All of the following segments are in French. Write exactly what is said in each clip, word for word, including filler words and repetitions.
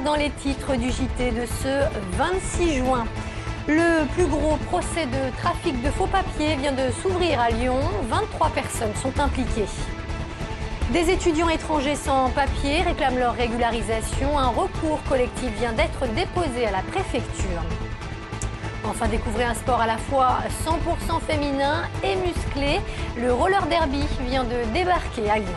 dans les titres du J T de ce vingt-six juin. Le plus gros procès de trafic de faux papiers vient de s'ouvrir à Lyon. vingt-trois personnes sont impliquées. Des étudiants étrangers sans papier réclament leur régularisation. Un recours collectif vient d'être déposé à la préfecture. Enfin, découvrez un sport à la fois cent pour cent féminin et musclé. Le roller derby vient de débarquer à Lyon.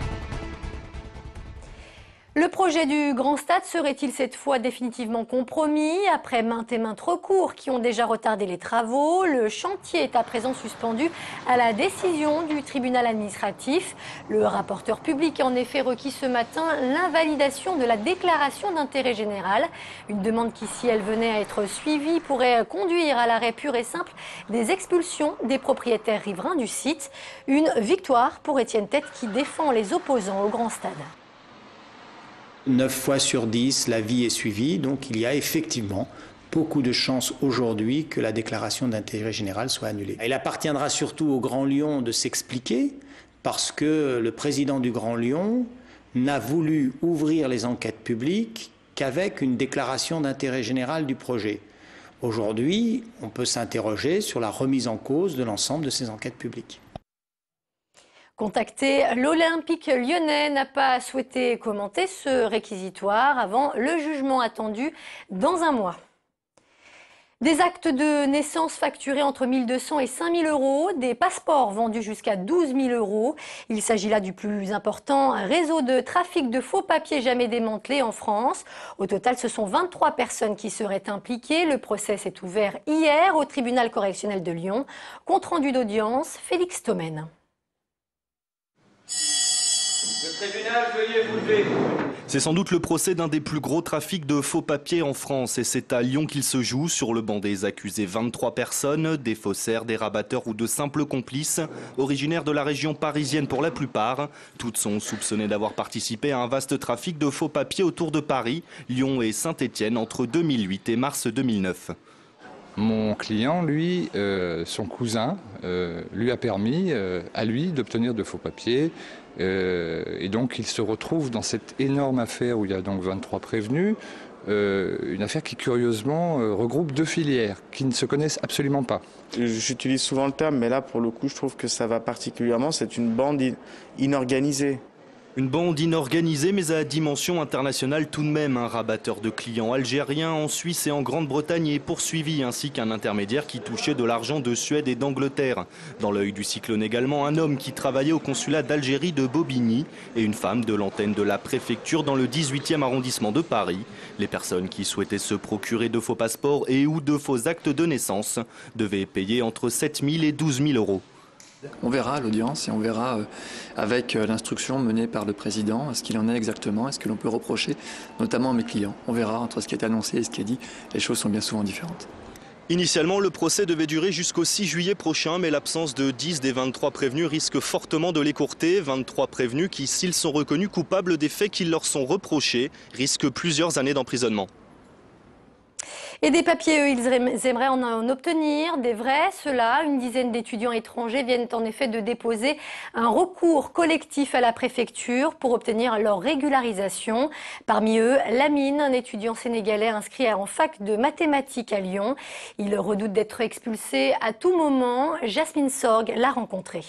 Le projet du Grand Stade serait-il cette fois définitivement compromis? Après maintes et maintes recours qui ont déjà retardé les travaux, le chantier est à présent suspendu à la décision du tribunal administratif. Le rapporteur public a en effet requis ce matin l'invalidation de la déclaration d'intérêt général. Une demande qui, si elle venait à être suivie, pourrait conduire à l'arrêt pur et simple des expulsions des propriétaires riverains du site. Une victoire pour Étienne Tête qui défend les opposants au Grand Stade. neuf fois sur dix, la vie est suivie, donc il y a effectivement beaucoup de chances aujourd'hui que la déclaration d'intérêt général soit annulée. Il appartiendra surtout au Grand Lyon de s'expliquer, parce que le président du Grand Lyon n'a voulu ouvrir les enquêtes publiques qu'avec une déclaration d'intérêt général du projet. Aujourd'hui, on peut s'interroger sur la remise en cause de l'ensemble de ces enquêtes publiques. Contacté, l'Olympique lyonnais n'a pas souhaité commenter ce réquisitoire avant le jugement attendu dans un mois. Des actes de naissance facturés entre mille deux cents et cinq mille euros, des passeports vendus jusqu'à douze mille euros. Il s'agit là du plus important réseau de trafic de faux papiers jamais démantelé en France. Au total, ce sont vingt-trois personnes qui seraient impliquées. Le procès s'est ouvert hier au tribunal correctionnel de Lyon. Compte rendu d'audience, Félix Thomène. Le tribunal, veuillez vous lever. C'est sans doute le procès d'un des plus gros trafics de faux papiers en France et c'est à Lyon qu'il se joue. Sur le banc des accusés, vingt-trois personnes, des faussaires, des rabatteurs ou de simples complices, originaires de la région parisienne pour la plupart. Toutes sont soupçonnées d'avoir participé à un vaste trafic de faux papiers autour de Paris, Lyon et Saint-Étienne entre deux mille huit et mars deux mille neuf. Mon client, lui, euh, son cousin, euh, lui a permis euh, à lui d'obtenir de faux papiers. Euh, et donc il se retrouve dans cette énorme affaire où il y a donc vingt-trois prévenus, euh, une affaire qui curieusement euh, regroupe deux filières qui ne se connaissent absolument pas. J'utilise souvent le terme, mais là pour le coup je trouve que ça va particulièrement, c'est une bande inorganisée. Une bande inorganisée mais à dimension internationale tout de même. Un rabatteur de clients algériens en Suisse et en Grande-Bretagne est poursuivi, ainsi qu'un intermédiaire qui touchait de l'argent de Suède et d'Angleterre. Dans l'œil du cyclone également, un homme qui travaillait au consulat d'Algérie de Bobigny et une femme de l'antenne de la préfecture dans le dix-huitième arrondissement de Paris. Les personnes qui souhaitaient se procurer de faux passeports et ou de faux actes de naissance devaient payer entre sept mille et douze mille euros. On verra à l'audience et on verra euh, avec euh, l'instruction menée par le président ce qu'il en est exactement, est-ce que l'on peut reprocher, notamment à mes clients. On verra entre ce qui est annoncé et ce qui est dit, les choses sont bien souvent différentes. Initialement, le procès devait durer jusqu'au six juillet prochain, mais l'absence de dix des vingt-trois prévenus risque fortement de l'écourter. vingt-trois prévenus qui, s'ils sont reconnus coupables des faits qui leur sont reprochés, risquent plusieurs années d'emprisonnement. Et des papiers, eux, ils aimeraient en obtenir, des vrais. Ceux-là, une dizaine d'étudiants étrangers viennent en effet de déposer un recours collectif à la préfecture pour obtenir leur régularisation. Parmi eux, Lamine, un étudiant sénégalais inscrit en fac de mathématiques à Lyon. Il redoute d'être expulsé à tout moment. Jasmine Sorg l'a rencontré.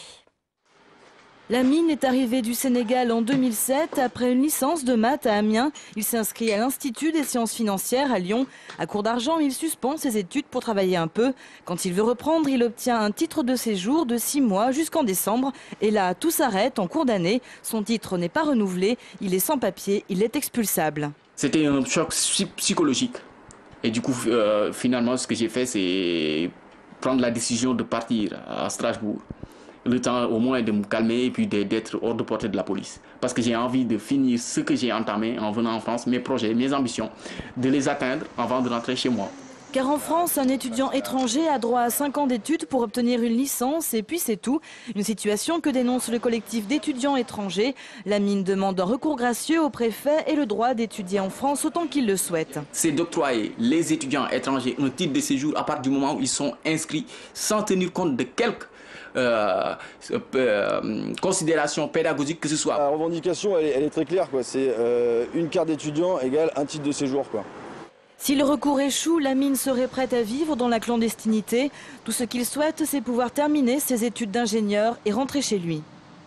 Lamine est arrivé du Sénégal en deux mille sept. Après une licence de maths à Amiens, il s'inscrit à l'Institut des sciences financières à Lyon. À court d'argent, il suspend ses études pour travailler un peu. Quand il veut reprendre, il obtient un titre de séjour de six mois jusqu'en décembre. Et là, tout s'arrête en cours d'année. Son titre n'est pas renouvelé. Il est sans papier, il est expulsable. C'était un choc psychologique. Et du coup, euh, finalement, ce que j'ai fait, c'est prendre la décision de partir à Strasbourg. Le temps au moins de me calmer et puis d'être hors de portée de la police. Parce que j'ai envie de finir ce que j'ai entamé en venant en France, mes projets, mes ambitions, de les atteindre avant de rentrer chez moi. Car en France, un étudiant étranger a droit à cinq ans d'études pour obtenir une licence et puis c'est tout. Une situation que dénonce le collectif d'étudiants étrangers. La mine demande un recours gracieux au préfet et le droit d'étudier en France autant qu'il le souhaite. C'est d'octroyer les étudiants étrangers un titre de séjour à partir du moment où ils sont inscrits sans tenir compte de quelques Euh, euh, considération pédagogique que ce soit. La revendication elle est, elle est très claire, c'est euh, une carte d'étudiant égale un titre de séjour, quoi. Si le recours échoue, la mine serait prête à vivre dans la clandestinité. Tout ce qu'il souhaite, c'est pouvoir terminer ses études d'ingénieur et rentrer chez lui.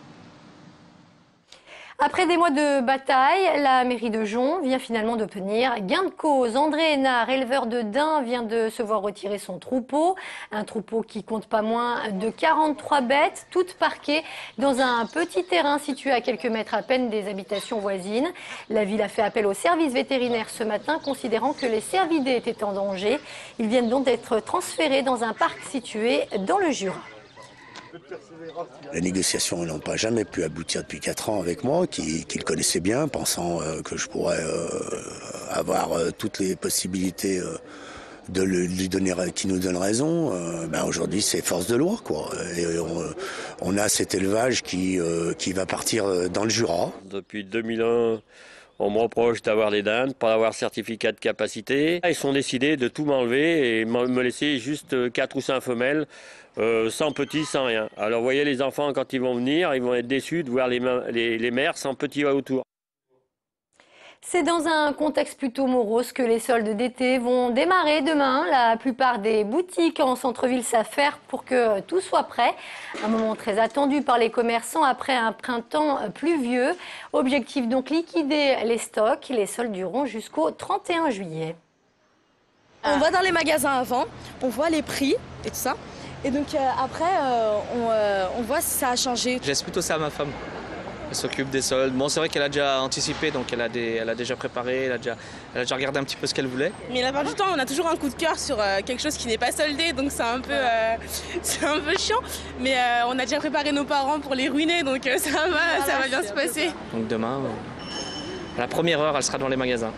Après des mois de bataille, la mairie de Jonc vient finalement d'obtenir gain de cause. André Hénard, éleveur de daims, vient de se voir retirer son troupeau. Un troupeau qui compte pas moins de quarante-trois bêtes, toutes parquées dans un petit terrain situé à quelques mètres à peine des habitations voisines. La ville a fait appel au service vétérinaire ce matin, considérant que les cervidés étaient en danger. Ils viennent donc d'être transférés dans un parc situé dans le Jura. Les négociations n'ont pas jamais pu aboutir depuis quatre ans avec moi, qui, qui le connaissait bien, pensant euh, que je pourrais euh, avoir euh, toutes les possibilités euh, de lui donner, qui nous donne raison. Euh, ben aujourd'hui, c'est force de loi, quoi. Et on, on a cet élevage qui, euh, qui va partir dans le Jura. Depuis deux mille un, on me reproche d'avoir des dindes, pas d'avoir certificat de capacité. Ils sont décidés de tout m'enlever et me laisser juste quatre ou cinq femelles. Euh, sans petits, sans rien. Alors vous voyez les enfants quand ils vont venir, ils vont être déçus de voir les, les, les mères sans petits autour. C'est dans un contexte plutôt morose que les soldes d'été vont démarrer demain. La plupart des boutiques en centre-ville s'affairent pour que tout soit prêt. Un moment très attendu par les commerçants après un printemps pluvieux. Objectif donc liquider les stocks. Les soldes dureront jusqu'au trente et un juillet. On va dans les magasins avant, on voit les prix et tout ça. Et donc euh, après, euh, on, euh, on voit si ça a changé. Je laisse plutôt ça à ma femme. Elle s'occupe des soldes. Bon, c'est vrai qu'elle a déjà anticipé, donc elle a, des, elle a déjà préparé, elle a déjà, elle a déjà regardé un petit peu ce qu'elle voulait. Mais la plupart du temps, on a toujours un coup de cœur sur euh, quelque chose qui n'est pas soldé, donc c'est un peu, euh, c'est un peu chiant. Mais euh, on a déjà préparé nos parents pour les ruiner, donc euh, ça va, voilà, ça va bien se passer. Donc demain, euh, à la première heure, elle sera dans les magasins.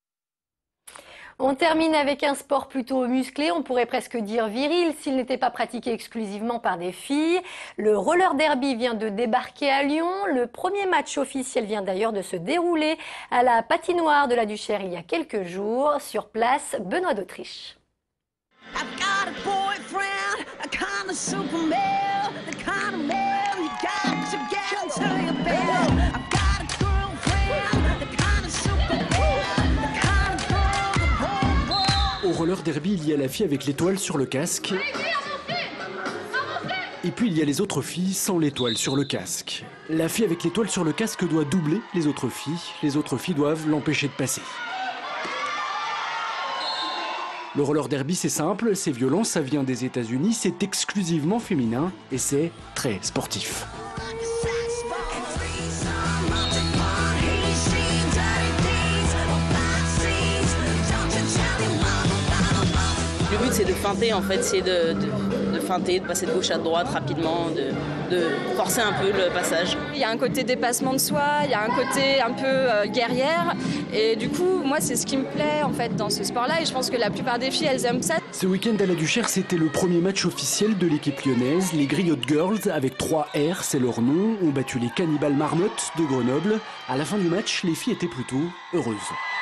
On termine avec un sport plutôt musclé, on pourrait presque dire viril s'il n'était pas pratiqué exclusivement par des filles. Le roller derby vient de débarquer à Lyon. Le premier match officiel vient d'ailleurs de se dérouler à la patinoire de la Duchère il y a quelques jours. Sur place, Benoît d'Autriche. Au roller derby, il y a la fille avec l'étoile sur le casque. Et puis il y a les autres filles sans l'étoile sur le casque. La fille avec l'étoile sur le casque doit doubler les autres filles. Les autres filles doivent l'empêcher de passer. Le roller derby, c'est simple, c'est violent, ça vient des États-Unis, c'est exclusivement féminin et c'est très sportif. Le but c'est de feinter en fait, c'est de, de, de feinter, de passer de gauche à droite rapidement, de, de forcer un peu le passage. Il y a un côté dépassement de soi, il y a un côté un peu euh, guerrière et du coup moi c'est ce qui me plaît en fait dans ce sport-là et je pense que la plupart des filles elles aiment ça. Ce week-end à la Duchère, c'était le premier match officiel de l'équipe lyonnaise. Les Griottes Girls, avec trois R, c'est leur nom, ont battu les Cannibales Marmottes de Grenoble. À la fin du match, les filles étaient plutôt heureuses.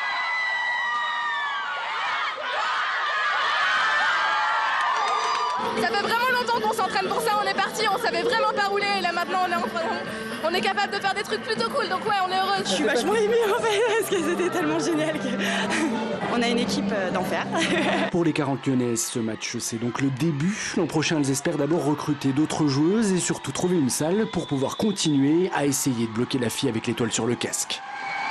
Ça fait vraiment longtemps qu'on s'entraîne pour ça, on est parti, on savait vraiment pas rouler et là maintenant on est, en, on est capable de faire des trucs plutôt cool, donc ouais on est heureux. Je suis vachement émue en fait parce que c'était tellement génial que... On a une équipe d'enfer. Pour les quarante lyonnaises, ce match c'est donc le début. L'an prochain, elles espèrent d'abord recruter d'autres joueuses et surtout trouver une salle pour pouvoir continuer à essayer de bloquer la fille avec l'étoile sur le casque.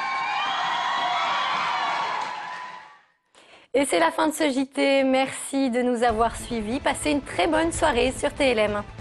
Et c'est la fin de ce J T. Merci de nous avoir suivis. Passez une très bonne soirée sur T L M.